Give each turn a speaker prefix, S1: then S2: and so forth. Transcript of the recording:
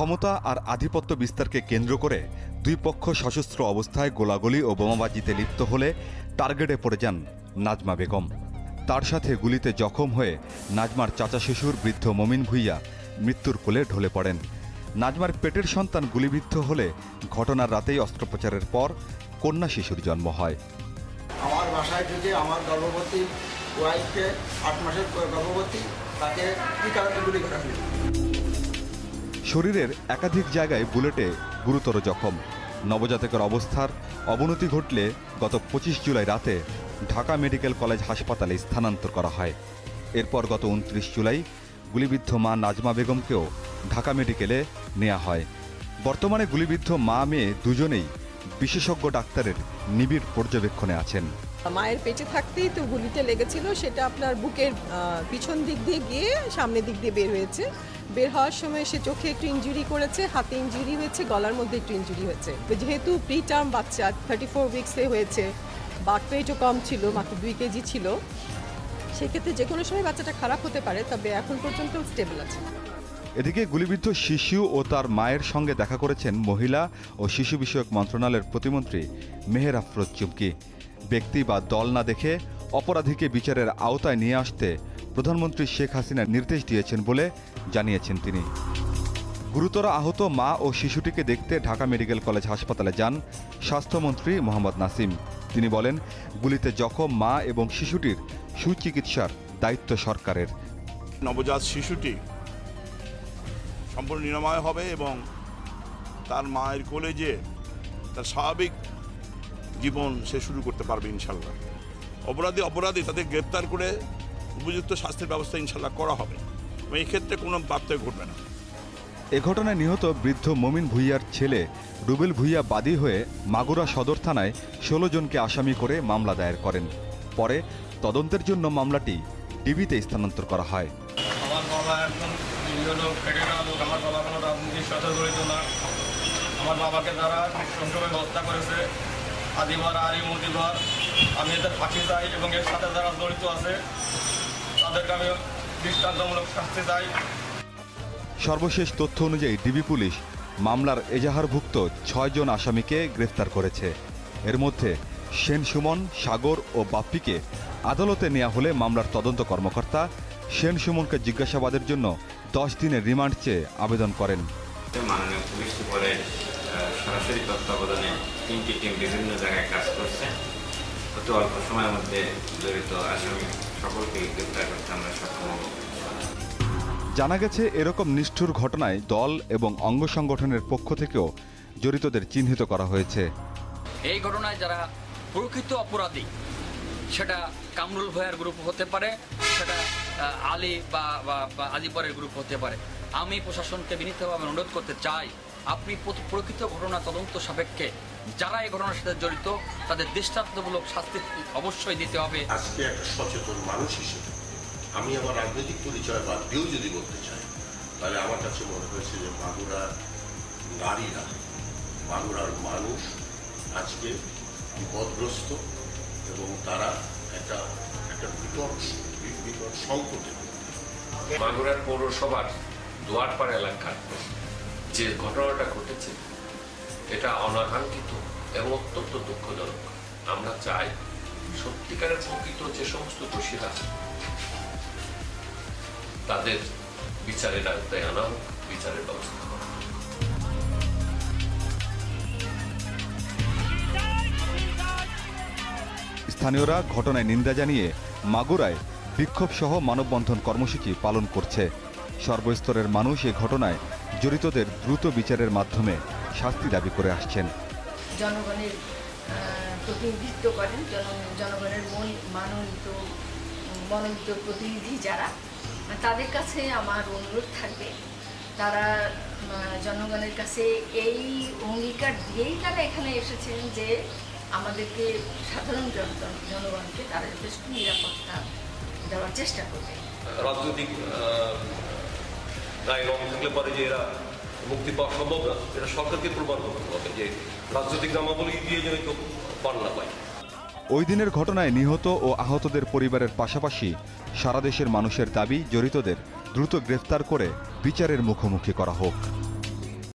S1: ক্ষমতা আর আধিপত্য বিস্তারকে কেন্দ্র করে দুই পক্ষ সশস্ত্র অবস্থায় গোলাগুলি ও বোমাবাজিতে লিপ্ত হলে টার্গেটে পড়ে যান নাজমা বেগম। তার সাথে গুলিতে জখম হয়ে নাজমার চাচা শ্বশুর বৃদ্ধ মমিন ভূঁইয়া মৃত্যুর কোলে ঢলে পড়েন। নাজমার পেটের সন্তান গুলিবিদ্ধ হলে ঘটনার রাতেই অস্ত্রোপচারের পর কন্যা শিশুর জন্ম হয়।
S2: আমার বাসায় থেকে আমার গর্ভবতী ওয়াইফকে ৮ মাসের গর্ভবতী তাকে কি কারণে গুলি করা হলো।
S1: শরীরের একাধিক জায়গায় বুলেটে গুরুতর জখম। নবজাতকের অবস্থার অবনতি ঘটলে গত ২৫ জুলাই রাতে ঢাকা মেডিকেল কলেজ হাসপাতালে স্থানান্তর করা হয়। এরপর গত ২৯ জুলাই গুলিবিদ্ধ মা নাজমা বেগমকেও ঢাকা মেডিকেলে নেওয়া হয়। বর্তমানে গুলিবিদ্ধ মা মেয়ে দুজনেই বিশেষজ্ঞ ডাক্তারের নিবিড় পর্যবেক্ষণে আছেন।
S3: মায়ের পেটে থাকতেই তো গুলিটা লেগেছিল, সেটা আপনার বুকের পিছন দিক দিয়ে গিয়ে সামনের দিক দিয়ে বের হয়েছে। বের হওয়ার সময় সে চোখে একটু ইনজুরি করেছে, হাতে ইনজুরি হয়েছে, গলার মধ্যে একটু ইনজুরি হয়েছে। যেহেতু প্রি টার্ম বাচ্চা 34 উইক্সে হয়েছে, বার্থ ওয়েটও কম ছিল, মাত্র 2 কেজি ছিল, সেক্ষেত্রে যে কোনো সময় বাচ্চাটা খারাপ হতে পারে, তবে এখন পর্যন্ত স্টেবল আছে।
S1: এদিকে গুলিবিদ্ধ শিশু ও তার মায়ের সঙ্গে দেখা করেছেন মহিলা ও শিশু বিষয়ক মন্ত্রণালয়ের প্রতিমন্ত্রী মেহের আফরোজ চুমকি। ব্যক্তি বা দল না দেখে অপরাধীকে বিচারের আওতায় নিয়ে আসতে প্রধানমন্ত্রী শেখ হাসিনা নির্দেশ দিয়েছেন বলে জানিয়েছেন তিনি। গুরুতর আহত মা ও শিশুটিকে দেখতে ঢাকা মেডিকেল কলেজ হাসপাতালে যান স্বাস্থ্যমন্ত্রী মোহাম্মদ নাসিম। তিনি বলেন, গুলিতে জখম মা এবং শিশুটির সুচিকিৎসার দায়িত্ব সরকারের।
S4: নবজাত শিশুটি সম্পূর্ণ নিরাময় হবে এবং তার মায়ের কোলে যে তার স্বাভাবিক জীবন সে শুরু করতে পারবে ইনশাল্লাহ। অপরাধী তাদের গ্রেপ্তার করে উপযুক্ত শাস্তির ব্যবস্থা ইনশাল্লাহ করা হবে এবং এই ক্ষেত্রে কোনো ব্যত্যয় ঘটবে না।
S1: এ ঘটনায় নিহত বৃদ্ধ মমিন ভূঁইয়ার ছেলে রুবেল ভূঁইয়া বাদী হয়ে মাগুরা সদর থানায় ১৬ জনকে আসামি করে মামলা দায়ের করেন। পরে তদন্তের জন্য মামলাটি ডিবিতে স্থানান্তর করা হয়।
S5: আমার বাবা একজন আমার বাবা কোনো রাজনীতির সাথে জড়িত না। আমার বাবাকে যারা নৃশংসভাবে হত্যা করেছে, আদিবার আলী মতিবার, আমি এদের ফাঁসি চাই এবং এর সাথে যারা জড়িত আছে তাদেরকে আমি দৃষ্টান্তমূলক শাস্তি চাই।
S1: সর্বশেষ তথ্য অনুযায়ী ডিবি পুলিশ মামলার এজাহারভুক্ত ৬ জন আসামিকে গ্রেফতার করেছে। এর মধ্যে সেন সুমন, সাগর ও বাপ্পিকে আদালতে নেওয়া হলে মামলার তদন্ত কর্মকর্তা সেন সুমনকে জিজ্ঞাসাবাদের জন্য 10 দিনের রিমান্ড চেয়ে আবেদন করেন।
S6: মাননীয় পুলিশ সুপারের সরাসরি তত্ত্বাবধানে 3টি টিম বিভিন্ন জায়গায় কাজ করছে। অতি অল্প সময়ের মধ্যে জড়িত আসামি সকলকে গ্রেফতার করতে আমরা সক্ষম হব।
S1: জানা গেছে, এরকম নিষ্ঠুর ঘটনায় দল এবং অঙ্গ সংগঠনের পক্ষ থেকেও জড়িতদের চিহ্নিত করা হয়েছে।
S7: এই ঘটনায় যারা প্রকৃত অপরাধী, সেটা কামরুল ভূঁইয়ার গ্রুপ হতে পারে, সেটা আলী বা আজিবরের গ্রুপ হতে পারে। আমি প্রশাসনকে বিনীতভাবে অনুরোধ করতে চাই, আপনি প্রকৃত ঘটনা তদন্ত সাপেক্ষে যারা এই ঘটনার সাথে জড়িত তাদের দৃষ্টান্তমূলক শাস্তি অবশ্যই দিতে হবে।
S8: আজকে একটা সচেতন মানুষ হিসেবে আমি আমার রাজনৈতিক পরিচয় বাদ দিয়েও যদি বলতে চাই, তাহলে আমার কাছে মনে হয়েছে যে মাগুরার নারীরা, মাগুরার মানুষ আজকে বিপদগ্রস্ত এবং তারা একটা বিকট সংকটে।
S9: মাগুরার পৌরসভার দুয়ারপাড়া এলাকার যে ঘটনাটা ঘটেছে এটা অনাকাঙ্ক্ষিত এবং অত্যন্ত দুঃখজনক। আমরা চাই সত্যিকারের প্রকৃত যে সমস্ত দোষীরা তাদের বিচারের আওতায় আনা হোক, বিচারের ব্যবস্থা করা হোক।
S1: স্থানীয়রা ঘটনায় নিন্দা জানিয়ে মাগুরায় বিক্ষোভ সহ মানববন্ধন কর্মসূচি পালন করছে। সর্বস্তরের মানুষ এ ঘটনায় জড়িতদের দ্রুত বিচারের মাধ্যমে শাস্তি দাবি করে আসছেন।
S10: জনগণের প্রতিনিধিত্ব করেন, জনগণের মনোনীত প্রতিনিধি যারা, তাদের কাছে আমার অনুরোধ থাকবে, তারা জনগণের কাছে এই অঙ্গীকার দিয়েই তারা এখানে এসেছেন যে আমাদেরকে সাধারণ জনগণকে তারা যথেষ্ট নিরাপত্তা দেওয়ার চেষ্টা করবে।
S9: রাজনৈতিক গায়ে রং থাকলে পরে যে এরা মুক্তি পাওয়া সম্ভব না, এটা সরকারকে প্রমাণ করতে হবে যে রাজনৈতিক নামাবলী দিয়ে যেন কেউ পান না পায়।
S1: ওই দিনের ঘটনায় নিহত ও আহতদের পরিবারের পাশাপাশি সারা দেশের মানুষের দাবি, জড়িতদের দ্রুত গ্রেফতার করে বিচারের মুখোমুখি করা হোক।